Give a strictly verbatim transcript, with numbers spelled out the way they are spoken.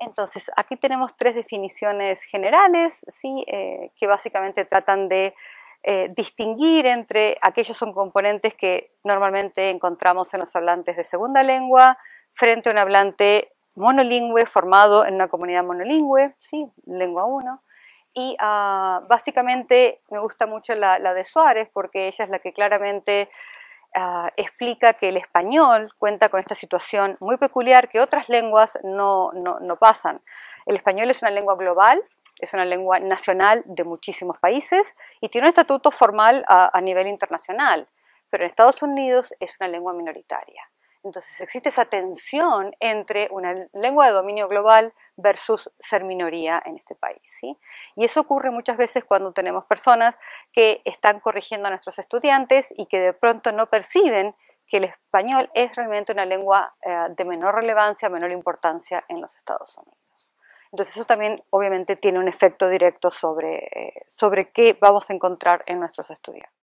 Entonces, aquí tenemos tres definiciones generales, ¿sí? Eh, que básicamente tratan de eh, distinguir entre aquellos son componentes que normalmente encontramos en los hablantes de segunda lengua frente a un hablante monolingüe formado en una comunidad monolingüe, ¿sí? Lengua uno. Y uh, básicamente me gusta mucho la, la de Suárez porque ella es la que claramente Uh, explica que el español cuenta con esta situación muy peculiar que otras lenguas no, no, no pasan. El español es una lengua global, es una lengua nacional de muchísimos países y tiene un estatuto formal a, a nivel internacional, pero en Estados Unidos es una lengua minoritaria. Entonces existe esa tensión entre una lengua de dominio global versus ser minoría en este país, ¿sí? Y eso ocurre muchas veces cuando tenemos personas que están corrigiendo a nuestros estudiantes y que de pronto no perciben que el español es realmente una lengua eh, de menor relevancia, menor importancia en los Estados Unidos. Entonces eso también obviamente tiene un efecto directo sobre, eh, sobre qué vamos a encontrar en nuestros estudiantes.